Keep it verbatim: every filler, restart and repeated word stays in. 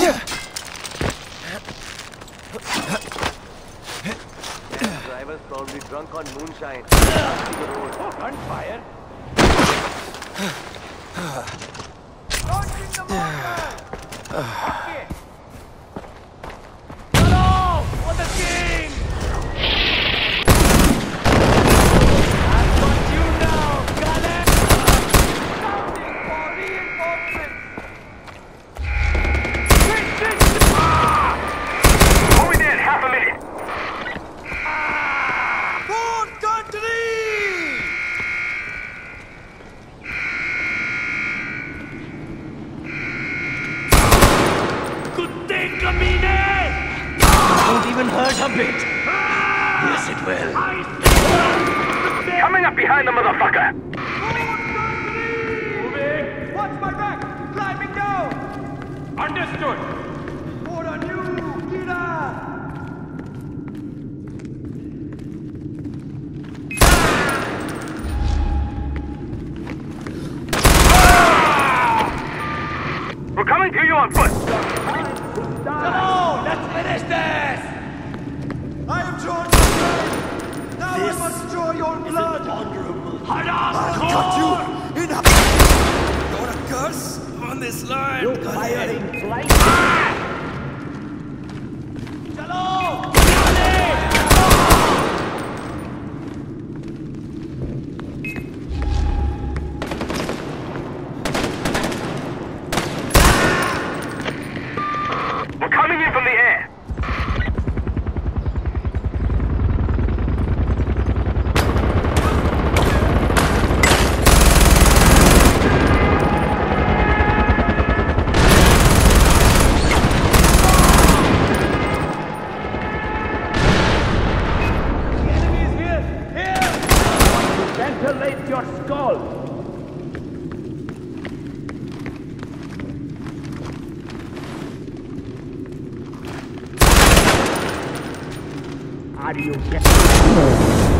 Driver's probably drunk on moonshine. Oh, gunfire! Launching the mortar! Okay. Hello! For the king! I've got you now, got it! Shouting for reinforcements! Quick, quick! Ah! Moving in half a minute! Fourth country! Kutte kamine! Won't even hurt a bit. Yes, it will. Coming up behind the motherfucker! Moving! Watch my back! Climbing down! Understood! More on you, Kira! We're coming to you on foot! Come on, let's finish this! I have drawn your blood! Now this I must draw your blood! Honorable! I'll cut you in half! You're a curse on this land! You're firing flight! Ah! Chalo! We're coming in from the air! The enemy is here! Here! Ventilate your skull! Are you getting